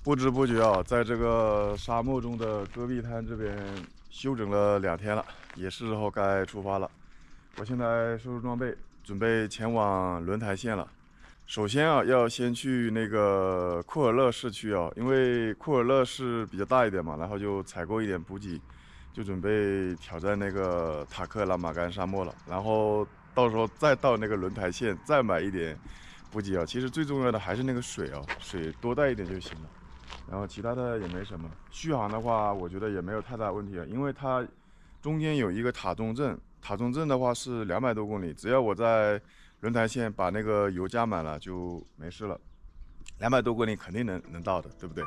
不知不觉啊，在这个沙漠中的戈壁滩这边休整了2天了，也是时候该出发了。我现在收拾装备，准备前往轮台县了。首先啊，要先去那个库尔勒市区啊，因为库尔勒市比较大一点嘛，然后就采购一点补给，就准备挑战那个塔克拉玛干沙漠了。然后到时候再到那个轮台县再买一点补给啊。其实最重要的还是那个水啊，水多带一点就行了。然后其他的也没什么。续航的话，我觉得也没有太大问题啊，因为它中间有一个塔中镇，塔中镇的话是200多公里，只要我在轮台县把那个油加满了就没事了。200多公里肯定能到的，对不对？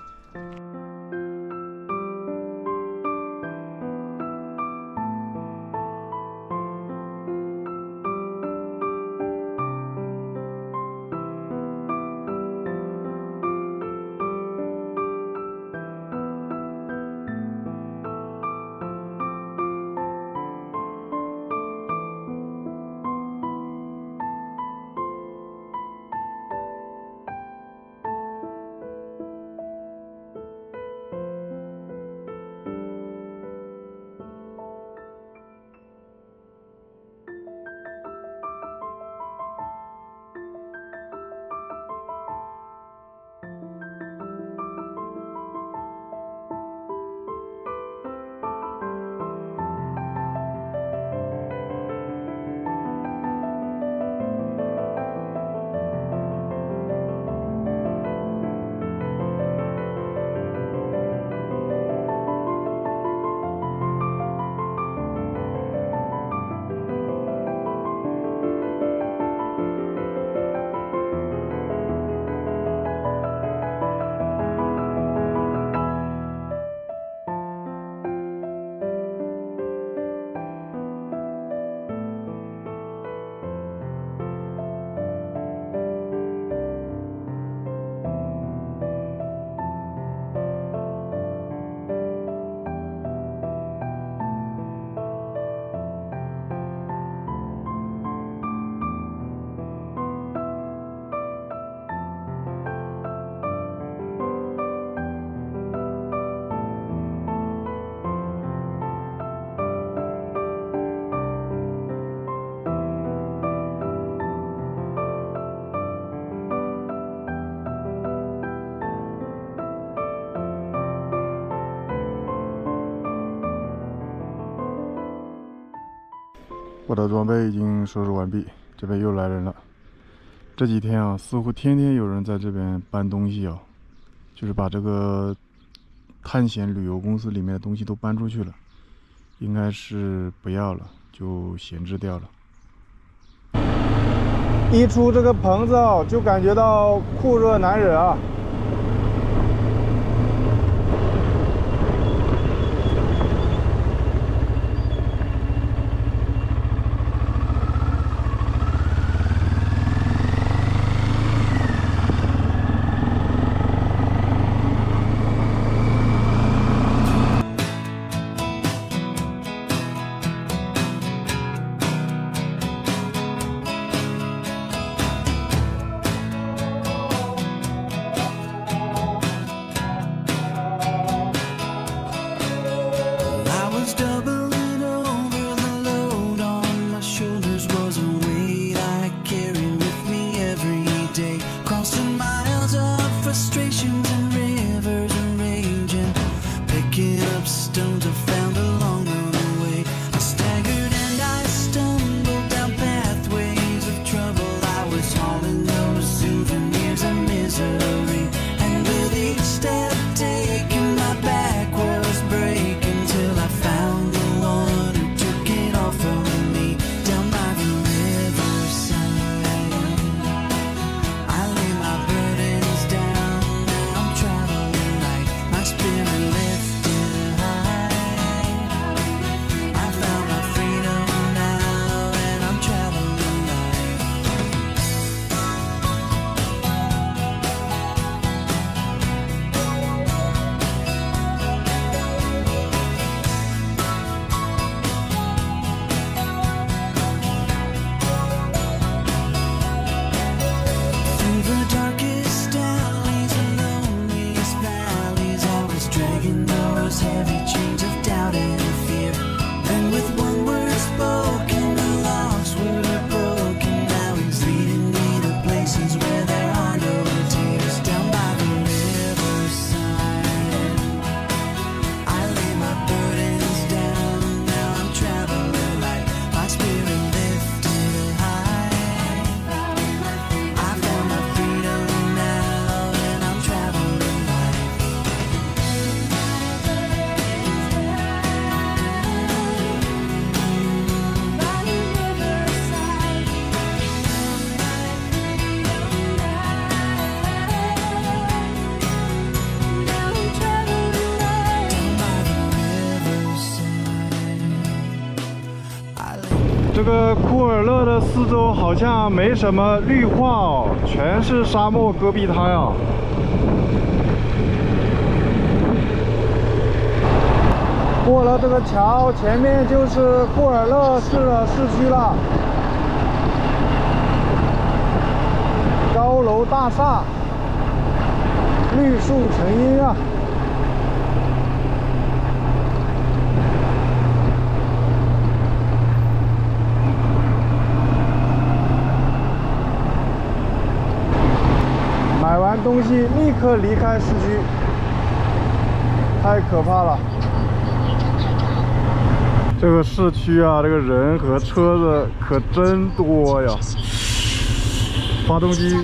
我的装备已经收拾完毕，这边又来人了。这几天啊，似乎天天有人在这边搬东西啊，就是把这个探险旅游公司里面的东西都搬出去了，应该是不要了，就闲置掉了。一出这个棚子啊，就感觉到酷热难忍啊。 这个库尔勒的四周好像没什么绿化哦，全是沙漠戈壁滩啊。过了这个桥，前面就是库尔勒市的市区了。高楼大厦，绿树成荫啊。 买完东西立刻离开市区，太可怕了。这个市区啊，这个人和车子可真多呀。发动机，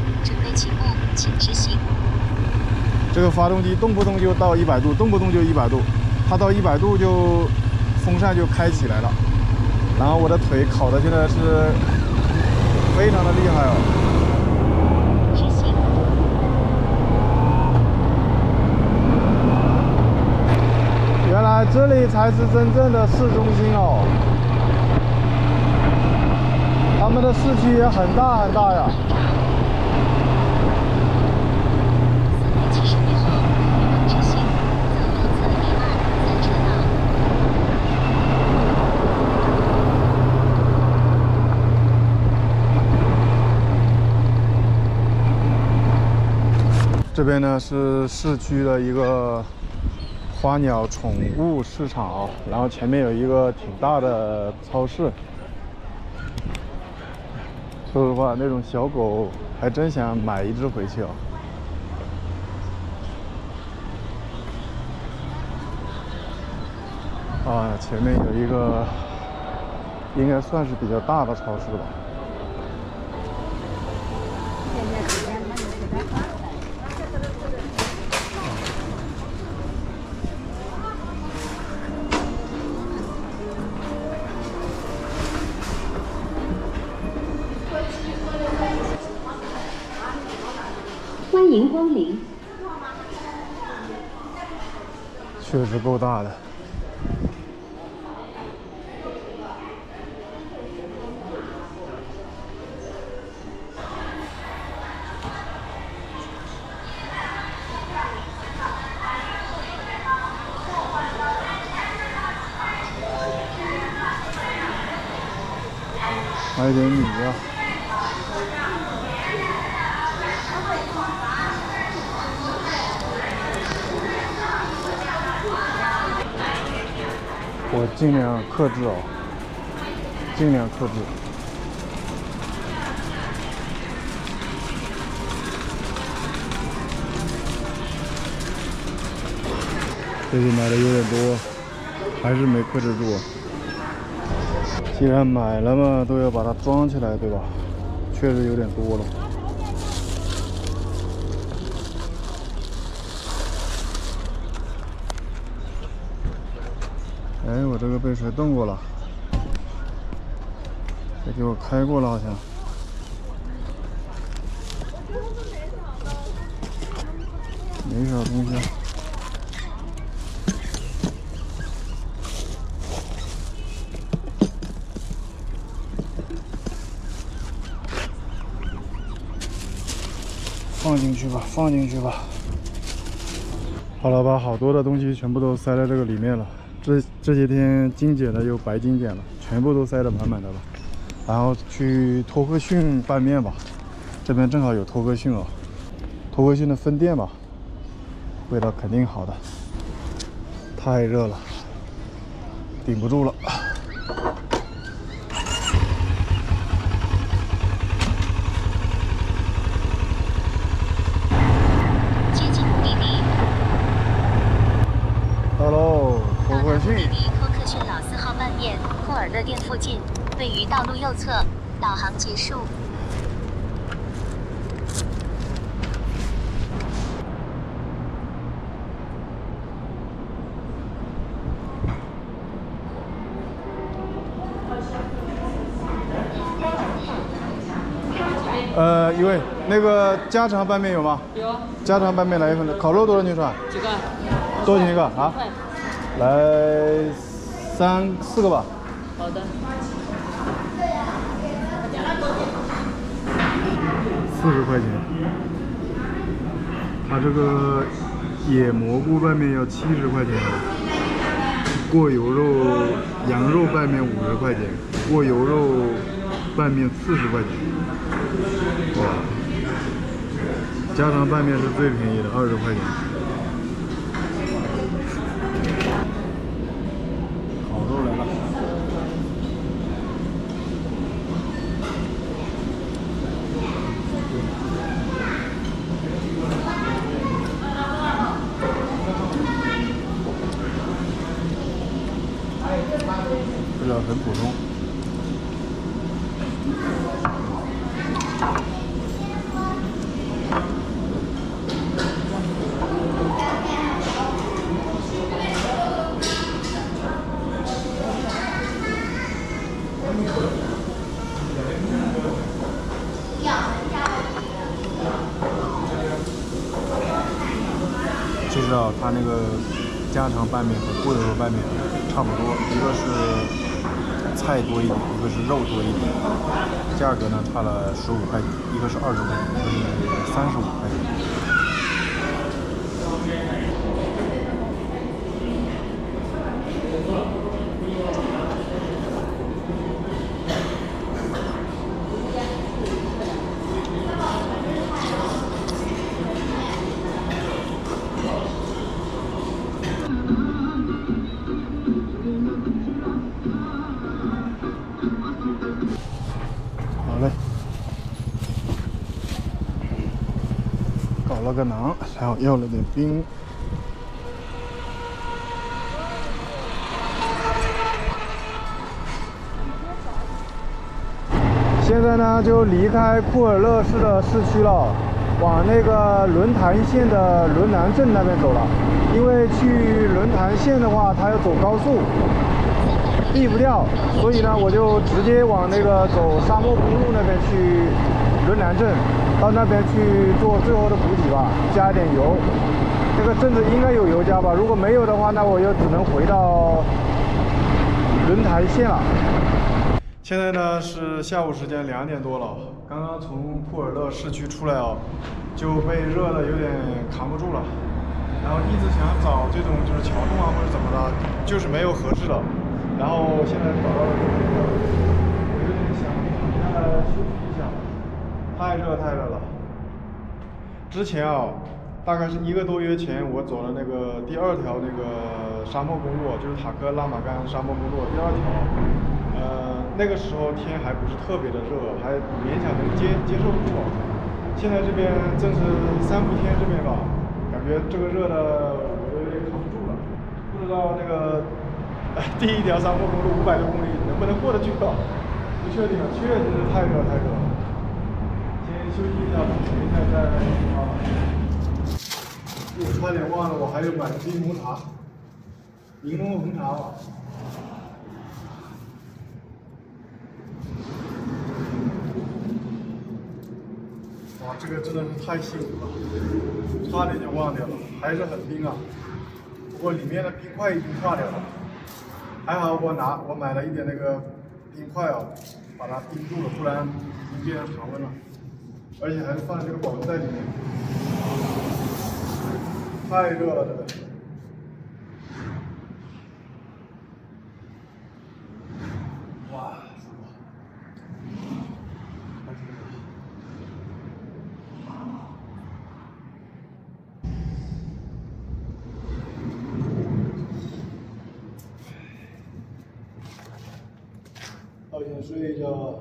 这个发动机动不动就到100度，动不动就100度，它到100度就风扇就开起来了。然后我的腿烤的现在是非常的厉害哦。 原来这里才是真正的市中心哦，他们的市区也很大很大呀。这边呢是市区的一个 花鸟宠物市场，然后前面有一个挺大的超市。说实话，那种小狗还真想买一只回去啊。啊，前面有一个应该算是比较大的超市吧。 欢迎光临。 确实够大的。买点米啊。 我尽量克制哦，尽量克制。这些买的有点多，还是没克制住。既然买了嘛，都要把它装起来，对吧？确实有点多了。 哎，我这个被谁动过了？谁给我开过了？好像。没啥东西啊。放进去吧，放进去吧。好了，把好多的东西全部都塞在这个里面了。 这些天精简了又白精简了，全部都塞得满满的了。然后去托克逊拌面吧，这边正好有托克逊哦，托克逊的分店吧，味道肯定好的。太热了，顶不住了。 接近目的地。 到喽。 到达目的地托克逊老4号拌面库尔勒店附近，位于道路右侧。导航结束。 一位，那个家常拌面有吗？ 有。 家常拌面来一份，烤肉多少钱一串？ 几个？ 多少钱一个啊？来3、4个吧。 好的。 40块钱。它这个野蘑菇拌面要70块钱，过油肉羊肉拌面50块钱，过油肉拌面40块钱。哇，家常拌面是最便宜的，20块钱。烤肉来了。这个很普通。其实啊，它那个家常拌面和过油肉拌面差不多，一个是菜多一点，一个是肉多一点，价格呢差了15块钱，一个是20块钱，一个是35块钱。好嘞，搞了个馕，还有要了点冰。现在呢，就离开库尔勒市的市区了，往那个轮潭县的轮南镇那边走了。因为去轮潭县的话，它要走高速，避不掉，所以呢，我就直接往那个走沙漠公路那边去轮南镇，到那边去做最后的补给吧，加一点油。这个镇子应该有油加吧，如果没有的话，那我又只能回到轮潭县了。现在呢是下午时间2点多了，刚刚从库尔勒市区出来哦，就被热的有点扛不住了，然后一直想找这种就是桥洞啊或者怎么的，就是没有合适的，然后现在找到了这个，我有点想躺下来休息一下，太热了。之前啊，大概是1个多月前，我走了那个第2条那个沙漠公路，就是塔克拉玛干沙漠公路第2条。那个时候天还不是特别的热，还勉强能接受住。现在这边正是3伏天这边吧，感觉这个热的我有点扛不住了。不知道那个第1条沙漠公路500多公里能不能过得去了？不确定了，确实是太热了。先休息一下吧，等一下再出发。我差点忘了，我还有买冰红茶，柠檬红茶吧。哇，这个真的是太幸福了，差点就忘掉了，还是很冰啊。不过里面的冰块已经化掉了，还好我买了一点那个冰块啊，把它冰住了，不然已经变成常温了。而且还是放在这个保温袋里面，太热了，真的。哇！好想睡一觉了。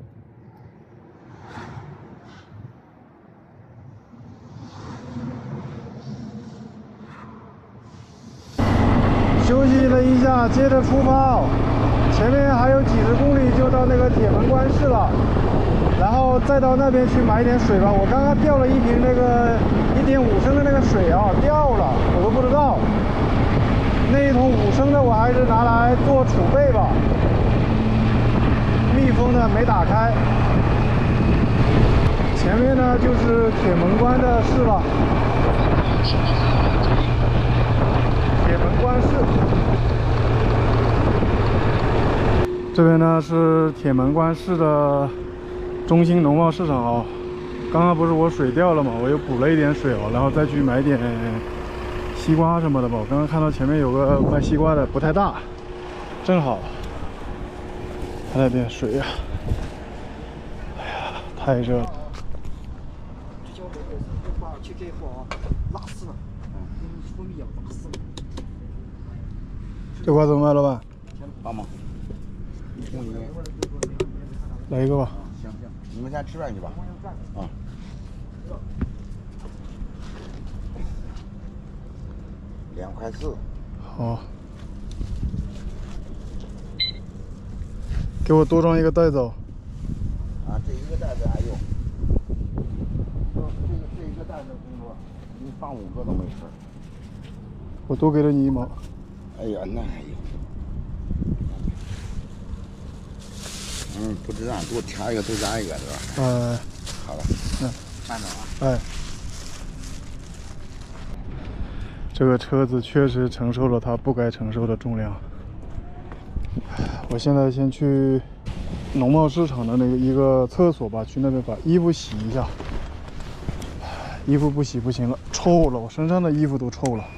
休息了一下，接着出发。前面还有几十公里就到那个铁门关市了，然后再到那边去买一点水吧。我刚刚掉了一瓶那个1.5升的那个水啊，掉了，我都不知道。那一桶5升的我还是拿来做储备吧。密封的没打开。前面呢就是铁门关的市了。铁门关市。这边呢是铁门关市的中心农贸市场啊， 刚刚不是我水掉了嘛，我又补了一点水哦，然后再去买点西瓜什么的吧。我刚刚看到前面有个卖西瓜的，不太大，正好还来点水呀、哎呀，太热了。这瓜怎么卖，老板帮忙， 来一个吧。 行，你们先吃饭去吧。啊。2.4块。 好，给我多装一个袋子哦。 啊，这一个袋子还用？这一个袋子工作，你放5个都没事。 我多给了你1毛。 哎呀，那还有。不知道，多挑一个多加一个，是吧？好了。慢走啊。 哎。这个车子确实承受了它不该承受的重量。我现在先去农贸市场的那个一个厕所吧，去那边把衣服洗一下。衣服不洗不行了，臭了，我身上的衣服都臭了。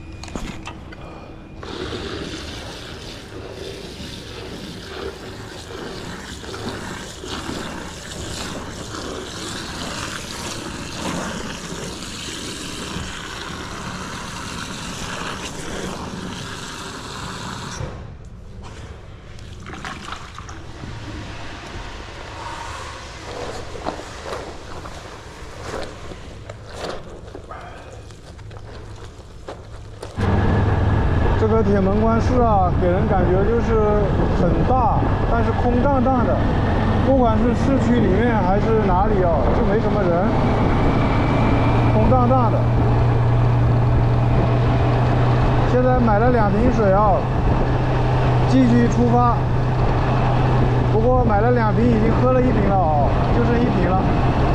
这个铁门关市啊，给人感觉就是很大，但是空荡荡的。不管是市区里面还是哪里啊，就没什么人，空荡荡的。现在买了2瓶水啊，继续出发。不过买了2瓶，已经喝了1瓶了啊，就剩1瓶了。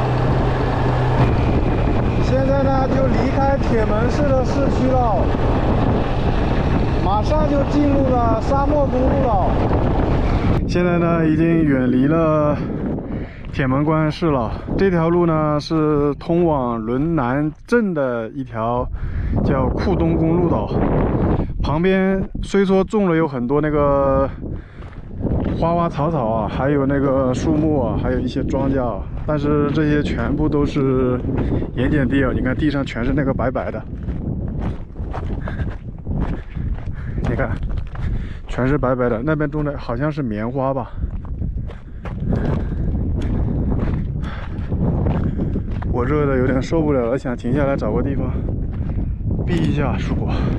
现在呢，就离开铁门市的市区了。马上就进入了沙漠公路了。现在呢，已经远离了铁门关市了。这条路呢是通往伦南镇的一条叫库东公路道。旁边虽说种了有很多那个花花草草啊，还有那个树木啊，还有一些庄稼啊，但是这些全部都是盐碱地啊。你看地上全是那个白白的。你看，全是白白的，那边种的好像是棉花吧。我热的有点受不了了，想停下来找个地方避一下暑。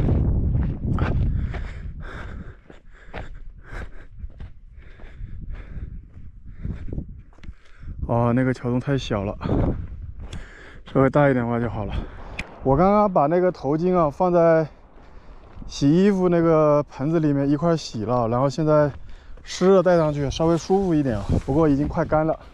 哦，那个桥洞太小了，稍微大一点的话就好了。我刚刚把那个头巾啊放在洗衣服那个盆子里面一块洗了，然后现在湿了戴上去稍微舒服一点，不过已经快干了，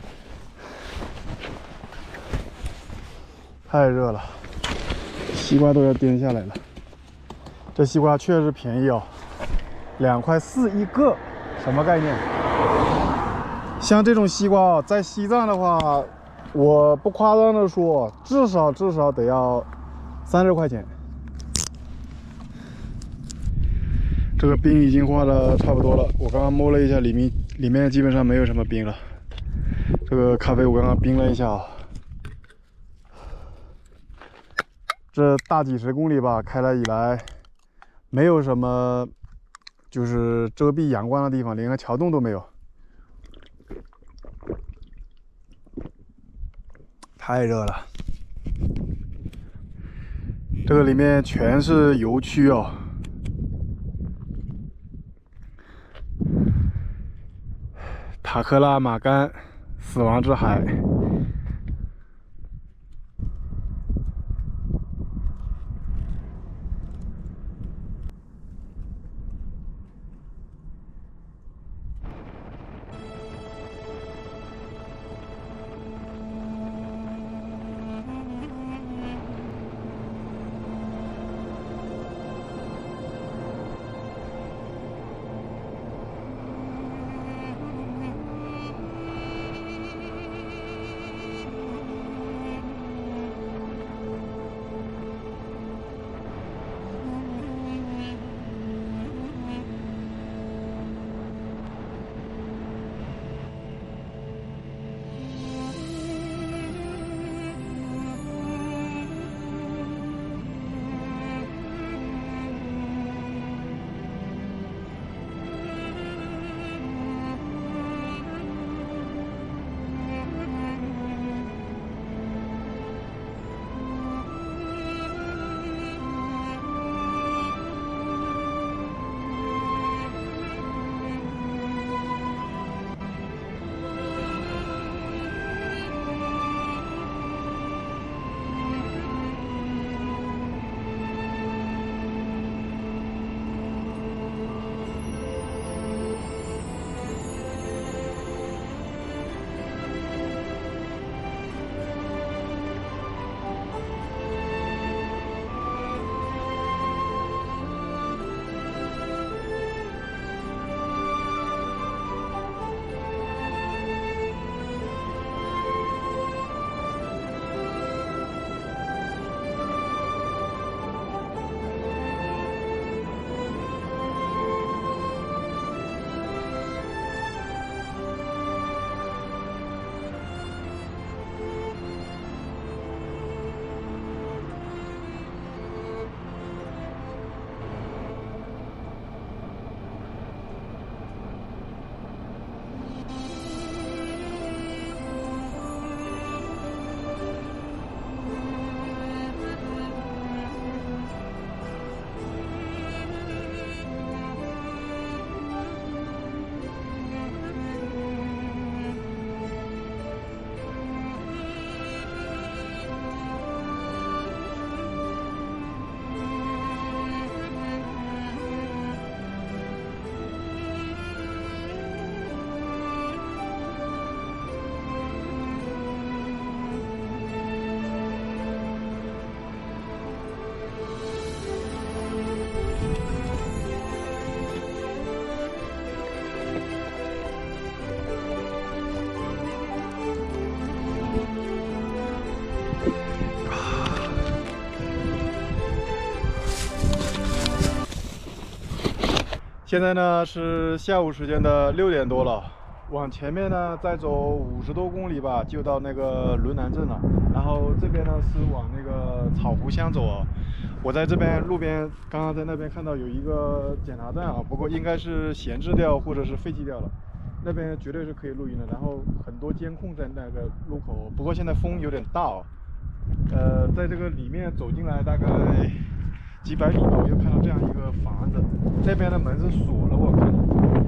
太热了，西瓜都要颠下来了。这西瓜确实便宜哦，2.4块一个，什么概念？像这种西瓜啊，在西藏的话，我不夸张的说，至少得要30块钱。这个冰已经化的差不多了，我刚刚摸了一下，里面基本上没有什么冰了。这个咖啡我刚刚冰了一下啊，这大几10公里吧，开来以来，没有什么就是遮蔽阳光的地方，连个桥洞都没有，太热了。这个里面全是油区哦。塔克拉玛干，死亡之海。 现在呢是下午时间的6点多了，往前面呢再走50多公里吧，就到那个伦南镇了。然后这边呢是往那个草湖乡走啊。我在这边路边，刚刚在那边看到有一个检查站啊，不过应该是闲置掉或者是废弃掉了。那边绝对是可以录音的，然后很多监控在那个路口。不过现在风有点大哦。在这个里面走进来大概几百米吧，我又看到这样一个房子，那边的门是锁了，我看。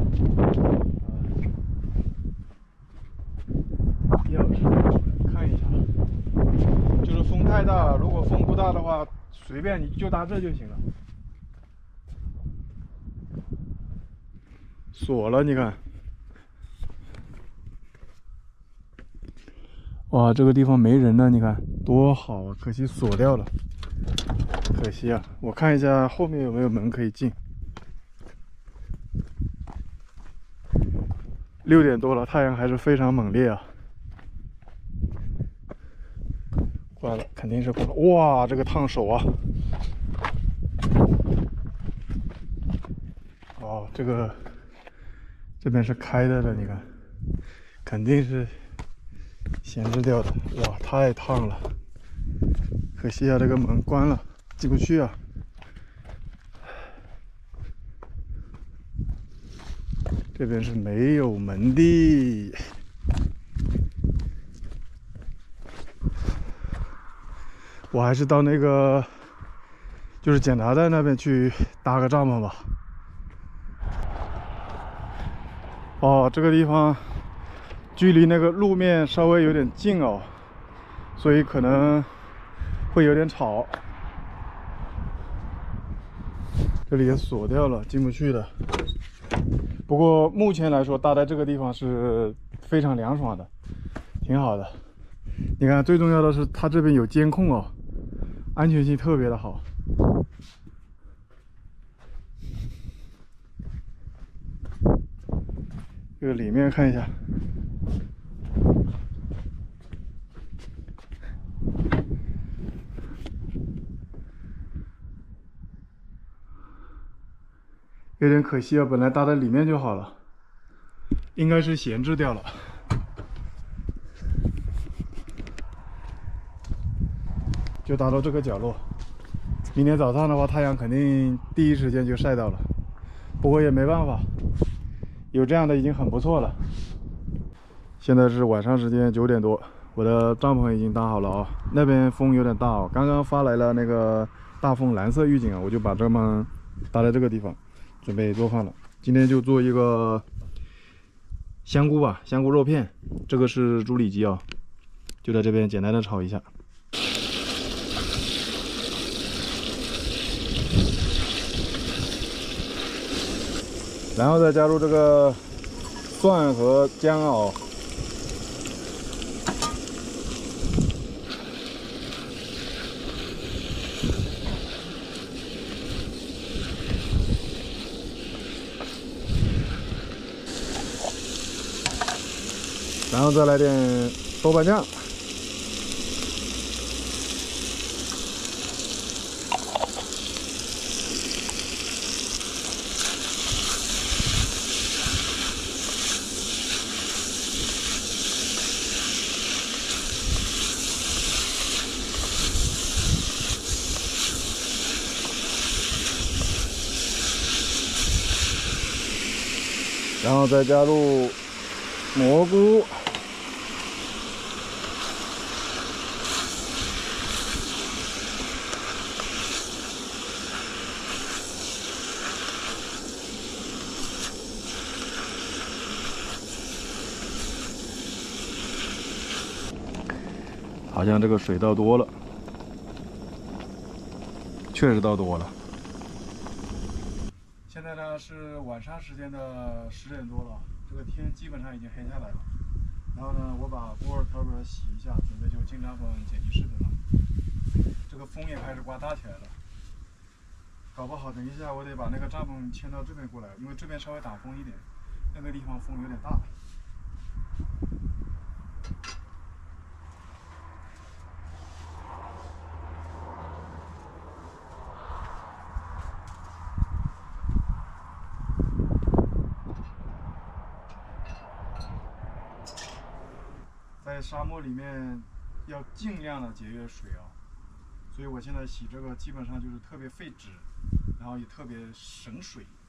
钥匙看一下，就是风太大了，如果风不大的话，随便你就搭这就行了。锁了，你看。哇，这个地方没人呢，你看多好啊！可惜锁掉了，可惜啊！我看一下后面有没有门可以进。6点多了，太阳还是非常猛烈啊！关了，肯定是关了。哇，这个烫手啊！哦，这边是开的了，你看，肯定是闲置掉的。哇，太烫了，可惜啊，这个门关了，进不去啊。这边是没有门的。我还是到那个就是检查站那边去搭个帐篷吧。哦，这个地方距离那个路面稍微有点近哦，所以可能会有点吵。这里也锁掉了，进不去的。不过目前来说，搭在这个地方是非常凉爽的，挺好的。你看，最重要的是它这边有监控哦，安全性特别的好。这个里面看一下，有点可惜啊，本来搭在里面就好了，应该是闲置掉了。就搭到这个角落，明天早上的话，太阳肯定第一时间就晒到了。不过也没办法，有这样的已经很不错了。现在是晚上时间9点多，我的帐篷已经搭好了啊。那边风有点大哦，刚刚发来了那个大风蓝色预警啊，我就把帐篷搭在这个地方，准备做饭了。今天就做一个香菇吧，香菇肉片，这个是猪里脊啊，就在这边简单的炒一下。然后再加入这个蒜和姜哦，然后再来点豆瓣酱。然后再加入蘑菇，好像这个水倒多了，确实倒多了。现在呢是晚上时间的10点多了，这个天基本上已经黑下来了。然后呢，我把锅尔瓢盆洗一下，准备就进帐篷剪辑视频了。这个风也开始刮大起来了，搞不好等一下我得把那个帐篷迁到这边过来，因为这边稍微打风一点，那个地方风有点大。 在沙漠里面要尽量的节约水啊，所以我现在洗这个基本上就是特别费纸，然后也特别省水。